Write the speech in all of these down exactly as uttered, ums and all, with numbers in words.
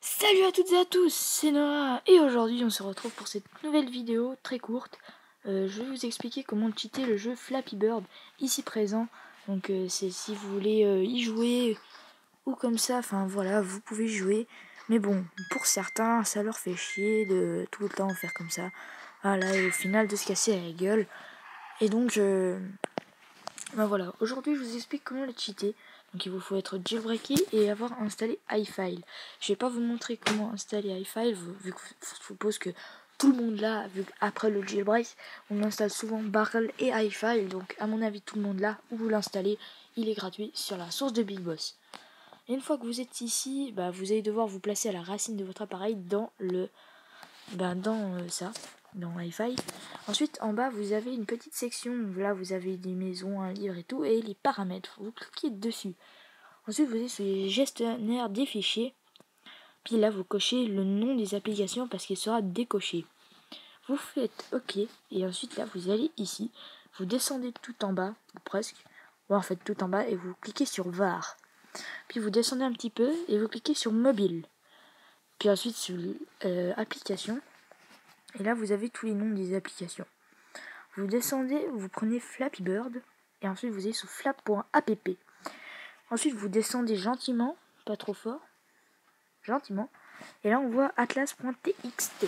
Salut à toutes et à tous, c'est Noah et aujourd'hui on se retrouve pour cette nouvelle vidéo très courte. Euh, je vais vous expliquer comment cheater le jeu Flappy Bird ici présent. Donc euh, c'est si vous voulez euh, y jouer ou comme ça, enfin voilà, vous pouvez jouer. Mais bon, pour certains ça leur fait chier de tout le temps faire comme ça. Voilà, et au final de se casser la gueule. Et donc euh, ben voilà, aujourd'hui je vous explique comment le cheater. Donc il vous faut être jailbreaké et avoir installé iFile. Je vais pas vous montrer comment installer iFile, vu que je suppose que tout le monde l'a, vu qu'après le jailbreak, on installe souvent Barrel et iFile. Donc à mon avis tout le monde l'a, où vous l'installez, il est gratuit sur la source de Big Boss. Et une fois que vous êtes ici, bah, vous allez devoir vous placer à la racine de votre appareil dans le, bah, dans euh, ça, dans iFile. Ensuite, en bas, vous avez une petite section. Là, vous avez des maisons, un livre et tout, et les paramètres. Vous cliquez dessus. Ensuite, vous allez sur les gestionnaires des fichiers. Puis là, vous cochez le nom des applications parce qu'il sera décoché. Vous faites OK. Et ensuite, là, vous allez ici. Vous descendez tout en bas, ou presque. Ou en fait, tout en bas, et vous cliquez sur var. Puis vous descendez un petit peu, et vous cliquez sur mobile. Puis ensuite, sur euh, application. Et là, vous avez tous les noms des applications. Vous descendez, vous prenez Flappy Bird, et ensuite vous allez sur flap.app. Ensuite, vous descendez gentiment, pas trop fort, gentiment, et là on voit atlas.txt.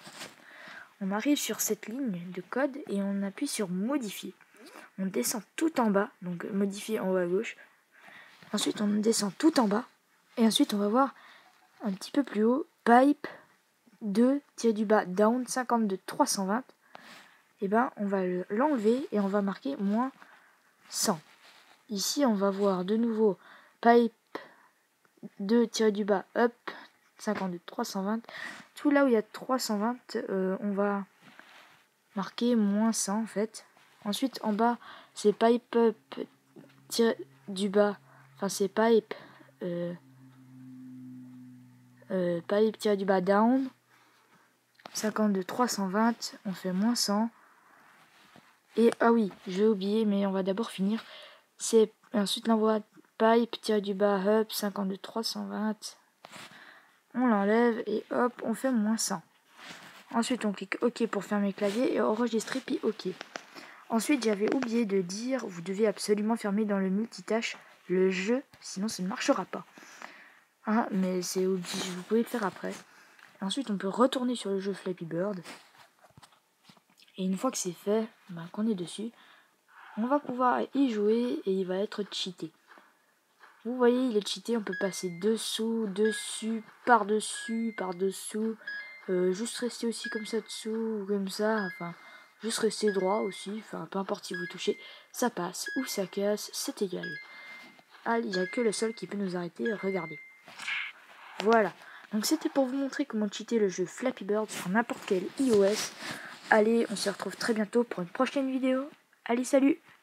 On arrive sur cette ligne de code et on appuie sur modifier. On descend tout en bas, donc modifier en haut à gauche. Ensuite, on descend tout en bas, et ensuite on va voir un petit peu plus haut, pipe deux-du-bas down cinquante-deux trois cent vingt. Et ben on va l'enlever et on va marquer moins cent. Ici on va voir de nouveau pipe deux-du-bas up cinquante-deux trois cent vingt. Tout là où il y a trois cent vingt, euh, on va marquer moins cent en fait. Ensuite en bas c'est pipe up du bas, enfin c'est pipe euh, euh, pipe du bas down cinquante-deux trois cent vingt, on fait moins cent. Et ah oui, j'ai oublié, mais on va d'abord finir. C'est ensuite l'envoi pipe tiré du bas up cinquante-deux trois cent vingt. On l'enlève et hop, on fait moins cent. Ensuite, on clique OK pour fermer le clavier et enregistrer puis OK. Ensuite, j'avais oublié de dire, vous devez absolument fermer dans le multitâche le jeu, sinon ça ne marchera pas. Ah, mais c'est obligé, vous pouvez le faire après. Ensuite, on peut retourner sur le jeu Flappy Bird. Et une fois que c'est fait, ben, qu'on est dessus, on va pouvoir y jouer et il va être cheaté. Vous voyez, il est cheaté, on peut passer dessous, dessus, par-dessus, par-dessous. Euh, juste rester aussi comme ça dessous, ou comme ça, enfin, juste rester droit aussi, enfin, peu importe si vous touchez, ça passe ou ça casse, c'est égal. Ah, il n'y a que le sol qui peut nous arrêter, regardez. Voilà, donc c'était pour vous montrer comment cheater le jeu Flappy Bird sur n'importe quel iOS. Allez, on se retrouve très bientôt pour une prochaine vidéo. Allez, salut!